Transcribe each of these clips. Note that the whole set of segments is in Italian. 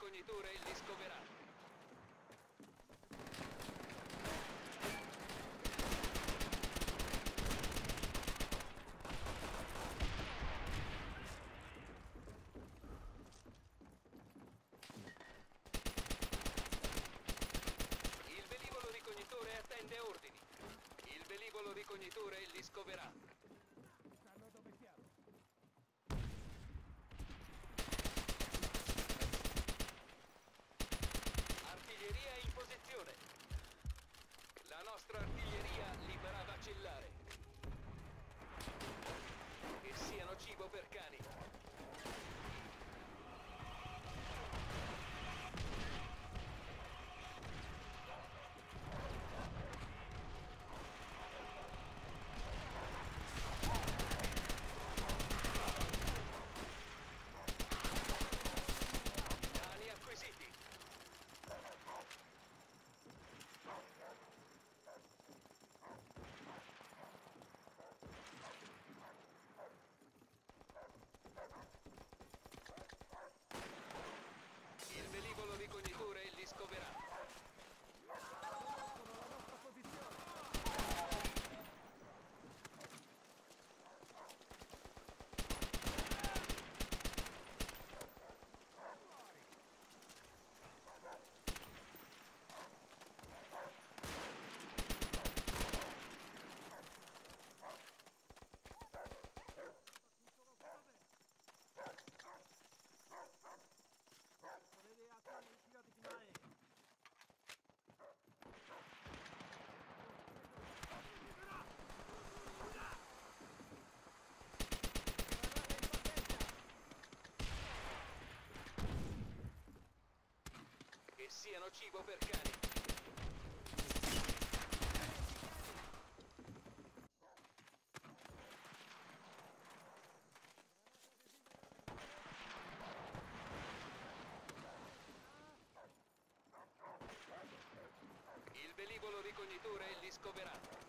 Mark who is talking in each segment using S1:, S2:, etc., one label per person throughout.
S1: ricognitore il disco verà. Il velivolo ricognitore attende ordini. Il velivolo ricognitore il disco verà.
S2: Sanno dove siamo.
S1: Artiglieria in posizione. La nostra artiglieria li farà vacillare. Che siano cibo per cani. Cani acquisiti. Il velivolo ricognitore il disco verà.
S2: Sono la nostra posizione. Volete attendere ritirati finale.
S1: Che siano cibo per cani. Il velivolo ricognitore il disco verà.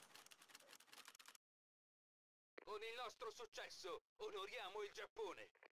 S1: Con il nostro successo onoriamo il Giappone.